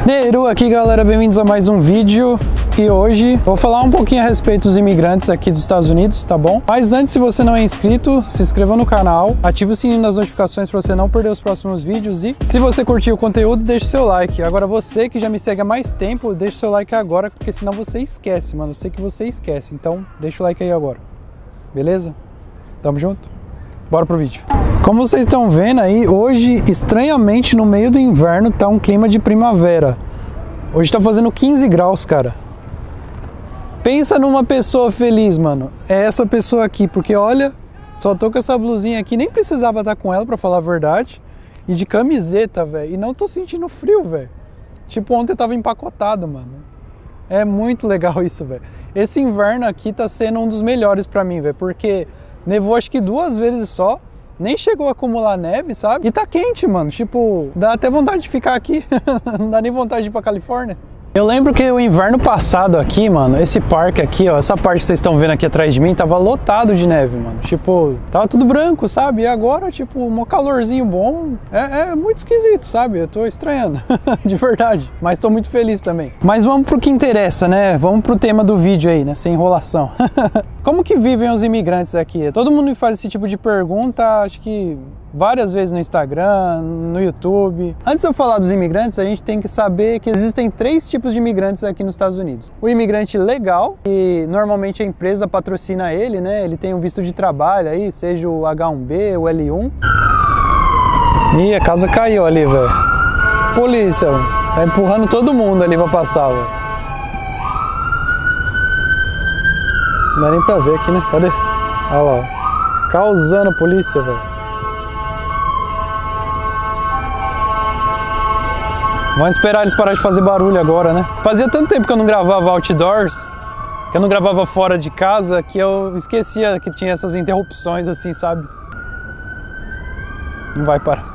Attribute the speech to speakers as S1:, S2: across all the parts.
S1: Neru aqui, galera, bem-vindos a mais um vídeo. E hoje vou falar um pouquinho a respeito dos imigrantes aqui dos Estados Unidos, tá bom? Mas antes, se você não é inscrito, se inscreva no canal, ative o sininho das notificações para você não perder os próximos vídeos e se você curtiu o conteúdo, deixe seu like. Agora você que já me segue há mais tempo, deixe seu like agora, porque senão você esquece, mano. Eu sei que você esquece, então deixa o like aí agora, beleza? Tamo junto? Bora pro vídeo. Como vocês estão vendo aí, hoje, estranhamente, no meio do inverno, tá um clima de primavera. Hoje tá fazendo 15 graus, cara. Pensa numa pessoa feliz, mano. É essa pessoa aqui, porque olha, só tô com essa blusinha aqui, nem precisava estar com ela, pra falar a verdade. E de camiseta, velho. E não tô sentindo frio, velho. Tipo, ontem tava empacotado, mano. É muito legal isso, velho. Esse inverno aqui tá sendo um dos melhores pra mim, velho, porque nevou acho que 2 vezes só, nem chegou a acumular neve, sabe? E tá quente, mano, tipo, dá até vontade de ficar aqui, não dá nem vontade de ir pra Califórnia. Eu lembro que o inverno passado aqui, mano, esse parque aqui, ó, essa parte que vocês estão vendo aqui atrás de mim, tava lotado de neve, mano. Tipo, tava tudo branco, sabe? E agora, tipo, um calorzinho bom, é muito esquisito, sabe? Eu tô estranhando, de verdade. Mas tô muito feliz também. Mas vamos pro que interessa, né? Vamos pro tema do vídeo aí, né? Sem enrolação. Como que vivem os imigrantes aqui? Todo mundo me faz esse tipo de pergunta, acho que várias vezes no Instagram, no YouTube. Antes de eu falar dos imigrantes, a gente tem que saber que existem 3 tipos de imigrantes aqui nos Estados Unidos. O imigrante legal, que normalmente a empresa patrocina ele, né? Ele tem um visto de trabalho aí, seja o H1B, o L1. Ih, a casa caiu ali, velho. Polícia, mano. Tá empurrando todo mundo ali pra passar, velho. Não dá nem pra ver aqui, né? Cadê? Olha lá, ó. Causando polícia, velho. Vamos esperar eles pararem de fazer barulho agora, né? Fazia tanto tempo que eu não gravava outdoors, que eu não gravava fora de casa, que eu esquecia que tinha essas interrupções assim, sabe? Não vai parar.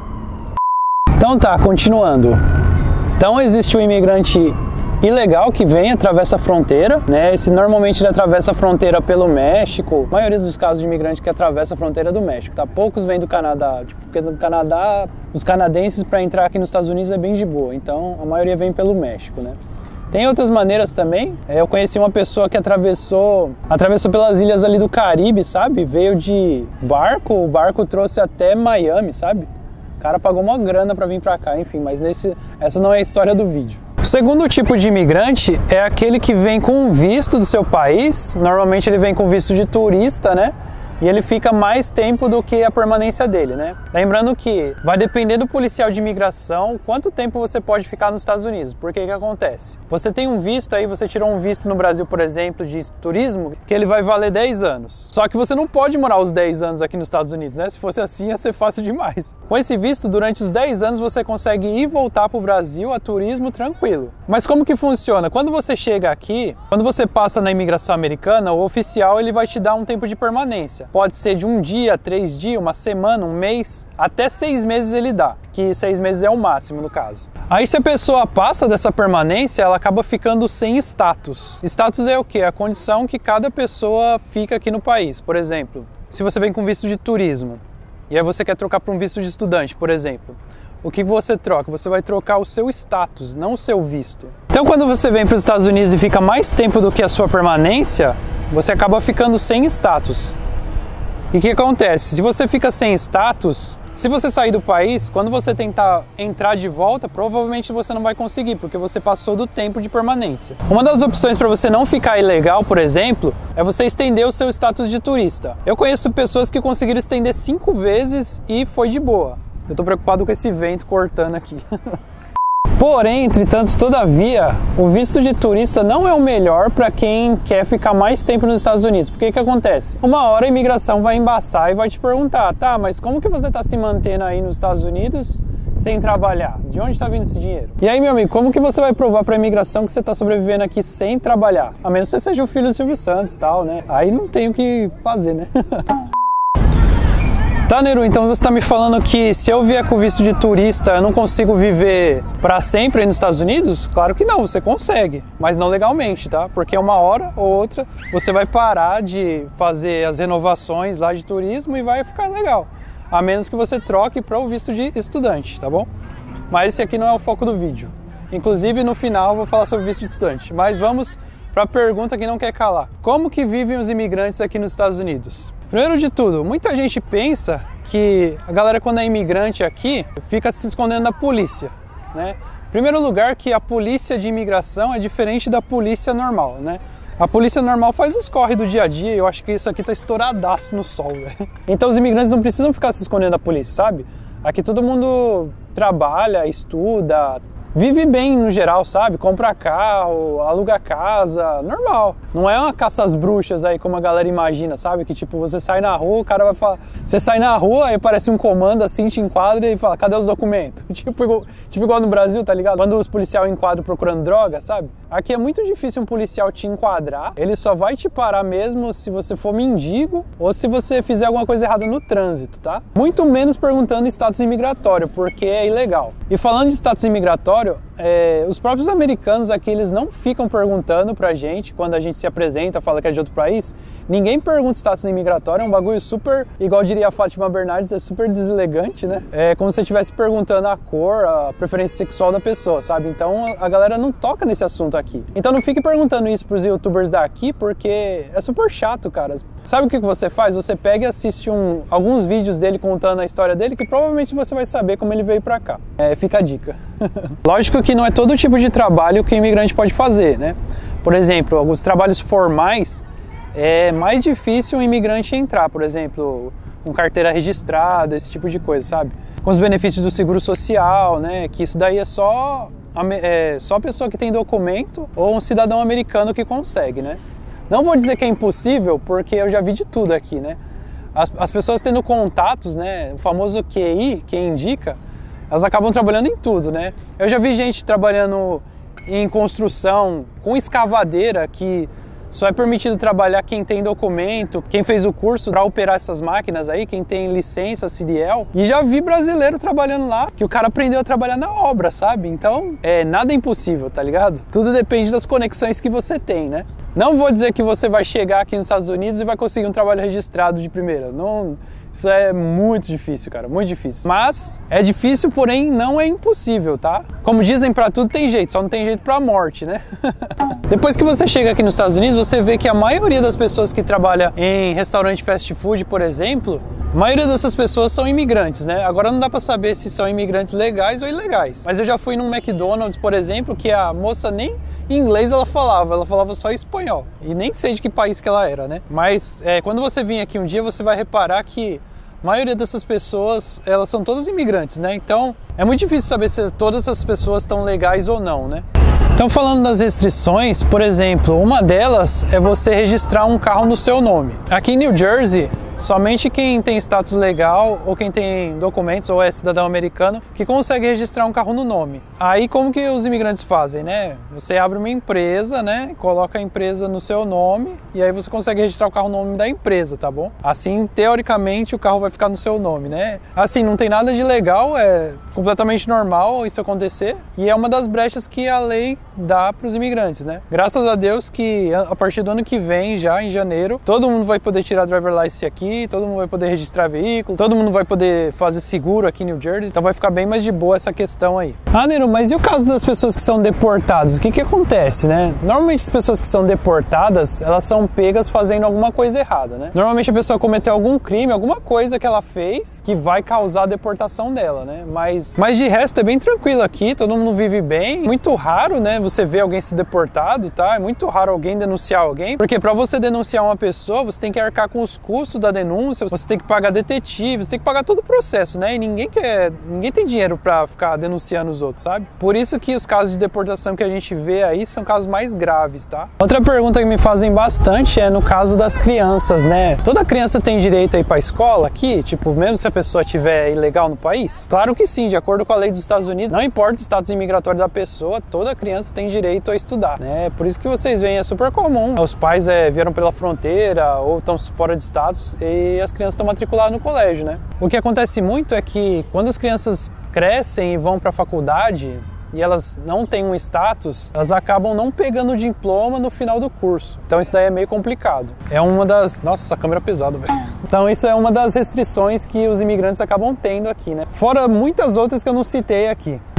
S1: Então tá, continuando. Então existe um imigrante ilegal que vem, atravessa a fronteira, né? Normalmente ele atravessa a fronteira pelo México. A maioria dos casos de imigrante que atravessa a fronteira do México, tá? Poucos vêm do Canadá, tipo, porque no Canadá, os canadenses para entrar aqui nos Estados Unidos é bem de boa, então a maioria vem pelo México, né? Tem outras maneiras também. Eu conheci uma pessoa que atravessou pelas ilhas ali do Caribe, sabe? Veio de barco, o barco trouxe até Miami, sabe? O cara pagou uma grana para vir para cá, enfim, mas essa não é a história do vídeo. O segundo tipo de imigrante é aquele que vem com um visto do seu país. Normalmente ele vem com visto de turista, né? E ele fica mais tempo do que a permanência dele, né? Lembrando que vai depender do policial de imigração quanto tempo você pode ficar nos Estados Unidos. Porque que acontece? Você tem um visto aí, você tirou um visto no Brasil, por exemplo, de turismo, que ele vai valer 10 anos. Só que você não pode morar os 10 anos aqui nos Estados Unidos, né? Se fosse assim, ia ser fácil demais. Com esse visto, durante os 10 anos, você consegue ir e voltar para o Brasil a turismo tranquilo. Mas como que funciona? Quando você chega aqui, quando você passa na imigração americana, o oficial ele vai te dar um tempo de permanência. Pode ser de 1 dia, 3 dias, uma semana, um mês, até 6 meses ele dá, que 6 meses é o máximo no caso. Aí se a pessoa passa dessa permanência, ela acaba ficando sem status. Status é o quê? A condição que cada pessoa fica aqui no país. Por exemplo, se você vem com visto de turismo, e aí você quer trocar para um visto de estudante, por exemplo, o que você troca? Você vai trocar o seu status, não o seu visto. Então quando você vem para os Estados Unidos e fica mais tempo do que a sua permanência, você acaba ficando sem status. E o que acontece? Se você fica sem status, se você sair do país, quando você tentar entrar de volta, provavelmente você não vai conseguir, porque você passou do tempo de permanência. Uma das opções para você não ficar ilegal, por exemplo, é você estender o seu status de turista. Eu conheço pessoas que conseguiram estender 5 vezes e foi de boa. Eu tô preocupado com esse vento cortando aqui. Porém, entretanto, todavia, o visto de turista não é o melhor para quem quer ficar mais tempo nos Estados Unidos. Porque o que acontece? Uma hora a imigração vai embaçar e vai te perguntar, tá, mas como que você está se mantendo aí nos Estados Unidos sem trabalhar? De onde está vindo esse dinheiro? E aí, meu amigo, como que você vai provar para a imigração que você está sobrevivendo aqui sem trabalhar? A menos que você seja o filho do Silvio Santos e tal, né? Aí não tem o que fazer, né? Tá, Neru, então você tá me falando que se eu vier com visto de turista, eu não consigo viver pra sempre aí nos Estados Unidos? Claro que não, você consegue, mas não legalmente, tá? Porque uma hora ou outra você vai parar de fazer as renovações lá de turismo e vai ficar legal. A menos que você troque para o visto de estudante, tá bom? Mas esse aqui não é o foco do vídeo. Inclusive no final eu vou falar sobre visto de estudante. Mas vamos para a pergunta que não quer calar. Como que vivem os imigrantes aqui nos Estados Unidos? Primeiro de tudo, muita gente pensa que a galera quando é imigrante aqui fica se escondendo da polícia, né? Em primeiro lugar que a polícia de imigração é diferente da polícia normal, né? A polícia normal faz os corre do dia a dia e eu acho que isso aqui tá estouradaço no sol, velho. Então os imigrantes não precisam ficar se escondendo da polícia, sabe? Aqui todo mundo trabalha, estuda, vive bem no geral, sabe? Compra carro, aluga casa, normal. Não é uma caça às bruxas aí como a galera imagina, sabe? Que tipo, você sai na rua, o cara vai falar... Você sai na rua, aí aparece um comando assim, te enquadra e fala, cadê os documentos? Tipo igual no Brasil, tá ligado? Quando os policiais enquadram procurando droga, sabe? Aqui é muito difícil um policial te enquadrar. Ele só vai te parar mesmo se você for mendigo ou se você fizer alguma coisa errada no trânsito, tá? Muito menos perguntando status imigratório, porque é ilegal. E falando de status imigratório, os próprios americanos aqui, eles não ficam perguntando pra gente, quando a gente se apresenta, fala que é de outro país, ninguém pergunta status imigratório, é um bagulho super, igual diria a Fátima Bernardes, é super deselegante, né? É como se você estivesse perguntando a cor, a preferência sexual da pessoa, sabe? Então a galera não toca nesse assunto aqui. Então não fique perguntando isso pros youtubers daqui, porque é super chato, cara. Sabe o que você faz? Você pega e assiste alguns vídeos dele contando a história dele, que provavelmente você vai saber como ele veio pra cá. Fica a dica. Lógico que não é todo tipo de trabalho que o imigrante pode fazer, né? Por exemplo, alguns trabalhos formais é mais difícil um imigrante entrar, por exemplo, com carteira registrada, esse tipo de coisa, sabe? Com os benefícios do seguro social, né? Que isso daí é só a pessoa que tem documento ou um cidadão americano que consegue, né? Não vou dizer que é impossível, porque eu já vi de tudo aqui, né? As pessoas tendo contatos, né? O famoso QI, quem indica, elas acabam trabalhando em tudo, né? Eu já vi gente trabalhando em construção, com escavadeira, que só é permitido trabalhar quem tem documento, quem fez o curso para operar essas máquinas aí, quem tem licença, CDL. E já vi brasileiro trabalhando lá, que o cara aprendeu a trabalhar na obra, sabe? Então, nada é impossível, tá ligado? Tudo depende das conexões que você tem, né? Não vou dizer que você vai chegar aqui nos Estados Unidos e vai conseguir um trabalho registrado de primeira. Não... Isso é muito difícil, cara, muito difícil. Mas é difícil, porém não é impossível, tá? Como dizem, pra tudo tem jeito, só não tem jeito pra morte, né? Depois que você chega aqui nos Estados Unidos, você vê que a maioria das pessoas que trabalham em restaurante fast food, por exemplo, a maioria dessas pessoas são imigrantes, né? Agora não dá pra saber se são imigrantes legais ou ilegais. Mas eu já fui num McDonald's, por exemplo, que a moça nem inglês ela falava só espanhol. E nem sei de que país que ela era, né? Mas quando você vir aqui um dia, você vai reparar que a maioria dessas pessoas, elas são todas imigrantes, né? Então, é muito difícil saber se todas essas pessoas estão legais ou não, né? Então, falando das restrições, por exemplo, uma delas é você registrar um carro no seu nome. Aqui em New Jersey, somente quem tem status legal ou quem tem documentos ou é cidadão americano que consegue registrar um carro no nome. Aí como que os imigrantes fazem, né? Você abre uma empresa, né? Coloca a empresa no seu nome e aí você consegue registrar o carro no nome da empresa, tá bom? Assim, teoricamente, o carro vai ficar no seu nome, né? Assim, não tem nada de legal, é completamente normal isso acontecer e é uma das brechas que a lei dá para os imigrantes, né? Graças a Deus que a partir do ano que vem, já em janeiro, todo mundo vai poder tirar driver license aqui, todo mundo vai poder registrar veículo, todo mundo vai poder fazer seguro aqui em New Jersey, então vai ficar bem mais de boa essa questão aí. Ah, Nero, mas e o caso das pessoas que são deportadas? O que acontece, né? Normalmente as pessoas que são deportadas, elas são pegas fazendo alguma coisa errada, né? Normalmente a pessoa cometeu algum crime, alguma coisa que ela fez que vai causar a deportação dela, né? Mas de resto é bem tranquilo aqui, todo mundo vive bem. Muito raro, né, você ver alguém ser deportado, tá? É muito raro alguém denunciar alguém, porque pra você denunciar uma pessoa, você tem que arcar com os custos da denúncia, você tem que pagar detetive, você tem que pagar todo o processo, né? E ninguém tem dinheiro pra ficar denunciando os outros, sabe? Por isso que os casos de deportação que a gente vê aí são casos mais graves, tá? Outra pergunta que me fazem bastante é no caso das crianças, né? Toda criança tem direito a ir pra escola aqui? Tipo, mesmo se a pessoa estiver ilegal no país? Claro que sim, de acordo com a lei dos Estados Unidos, não importa o status imigratório da pessoa, toda criança tem direito a estudar, né? Por isso que vocês veem, é super comum. Os pais vieram pela fronteira ou estão fora de status e as crianças estão matriculadas no colégio, né? O que acontece muito é que quando as crianças crescem e vão para a faculdade e elas não têm um status, elas acabam não pegando o diploma no final do curso. Então isso daí é meio complicado. É uma das... Nossa, essa câmera é pesada, velho. Então isso é uma das restrições que os imigrantes acabam tendo aqui, né? Fora muitas outras que eu não citei aqui.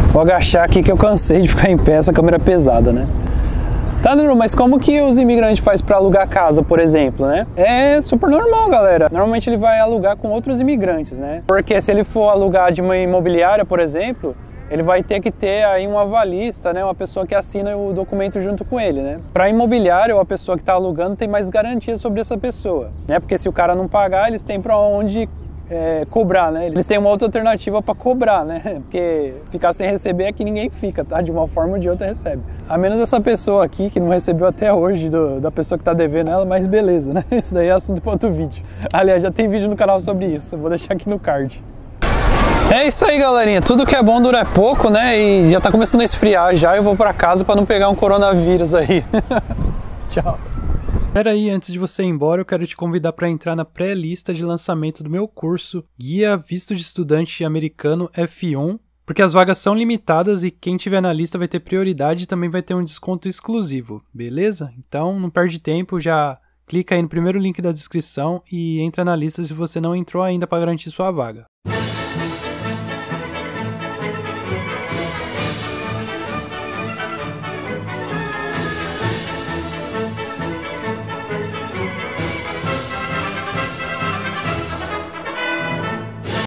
S1: Vou agachar aqui que eu cansei de ficar em pé, essa câmera é pesada, né? Tá, Danilo, mas como que os imigrantes fazem para alugar casa, por exemplo, né? É super normal, galera. Normalmente ele vai alugar com outros imigrantes, né? Porque se ele for alugar de uma imobiliária, por exemplo, ele vai ter que ter aí um avalista, né? Uma pessoa que assina o documento junto com ele, né? Para imobiliária ou a pessoa que está alugando tem mais garantias sobre essa pessoa, né? Porque se o cara não pagar, eles têm para onde cobrar, né? Eles têm uma outra alternativa para cobrar, né? Porque ficar sem receber é que ninguém fica, tá? De uma forma ou de outra recebe. A menos essa pessoa aqui que não recebeu até hoje da pessoa que tá devendo ela, mas beleza, né? Isso daí é assunto para outro vídeo. Aliás, já tem vídeo no canal sobre isso, eu vou deixar aqui no card. É isso aí, galerinha. Tudo que é bom dura pouco, né? E já tá começando a esfriar já. Eu vou para casa para não pegar um coronavírus aí. Tchau. Espera aí, antes de você ir embora, eu quero te convidar para entrar na pré-lista de lançamento do meu curso Guia Visto de Estudante Americano F1, porque as vagas são limitadas e quem tiver na lista vai ter prioridade e também vai ter um desconto exclusivo, beleza? Então não perde tempo, já clica aí no primeiro link da descrição e entra na lista se você não entrou ainda para garantir sua vaga.